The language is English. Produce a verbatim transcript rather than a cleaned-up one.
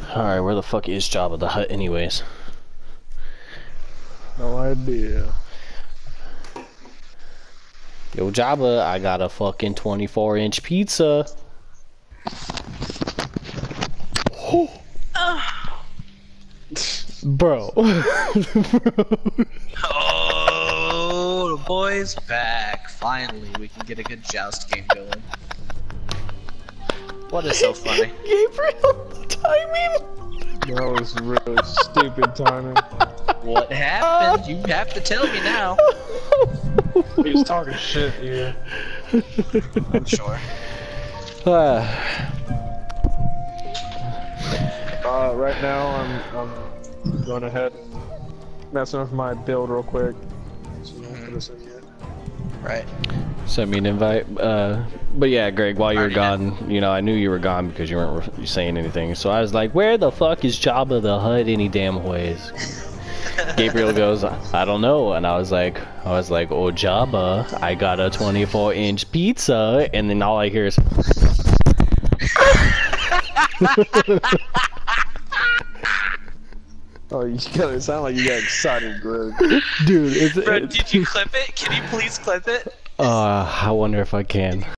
Alright, where the fuck is Jabba the Hutt anyways? No idea. Yo, Jabba, I got a fucking twenty-four inch pizza. Bro. Oh, the boy's back. Finally, we can get a good joust game going. What is so funny? Gabriel, timing. That was really stupid timing. What happened? You have to tell me now. He's talking shit here. I'm sure. Uh, Uh, right now I'm, I'm going ahead, messing with my build real quick. So you don't put us in yet. Right. send me an invite. Uh, but yeah, Greg, while you were Already gone, you know, I knew you were gone because you weren't re saying anything. So I was like, where the fuck is Jabba the Hutt any damn ways? Gabriel goes, I don't know. And I was like, I was like, oh, Jabba, I got a twenty-four inch pizza. And then all I hear is... Oh, you got it sound like you got excited, Greg. Dude, it's... Bro, it's did you clip it? Can you please clip it? uh, I wonder if I can.